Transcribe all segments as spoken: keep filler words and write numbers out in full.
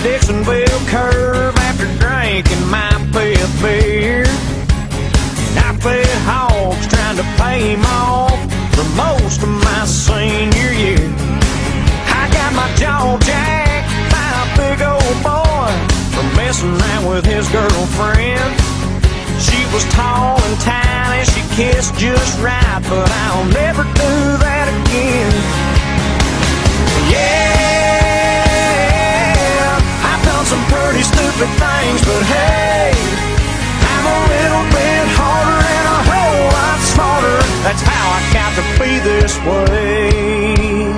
Dicksonville curve after drinking my fifth beer. And I fed hogs trying to pay him off for most of my senior year. I got my jaw jacked by a big old boy for messing around with his girlfriend. She was tall and tiny, she kissed just right, but I'll never do that again. Yeah, I've done some pretty stupid things, but hey, I'm a little bit harder and a whole lot smarter. That's how I got to be this way.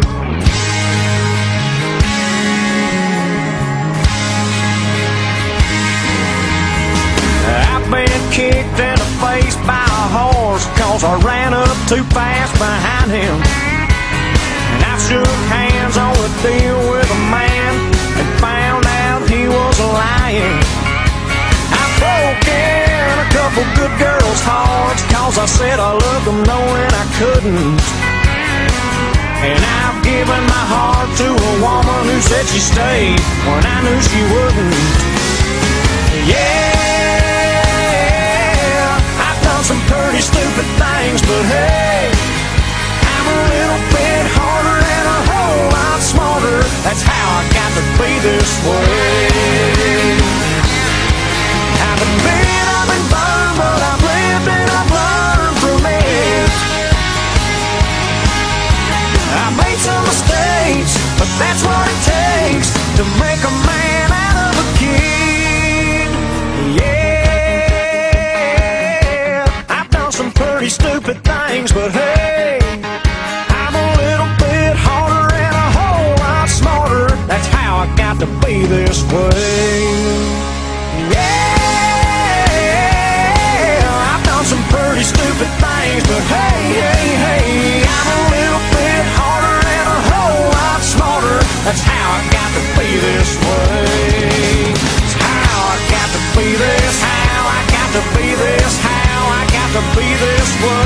I've been kicked in the face by a horse cause I ran up too fast behind him. And I shook hands on a deal with a man and found out he was lying. I broke in a couple good girls' hearts cause I said I loved them knowing I couldn't. And I've given my heart to a woman who said she'd stay when I knew she wouldn't. Yeah, some pretty stupid things, but hey, I'm a little bit harder and a whole lot smarter. That's how I got to be this way. I've admitted I've been burned, but I've lived and I've learned from it. I made some mistakes, but that's what it takes to make a man out of a king. Yeah, pretty stupid things, but hey, I'm a little bit harder and a whole lot smarter. That's how I got to be this way. Yeah, I've done some pretty stupid things, but hey, hey, hey, I'm a little bit harder and a whole lot smarter. That's how I got to be this way. It's how I got to be this, how I got to be this, how I got to be this way.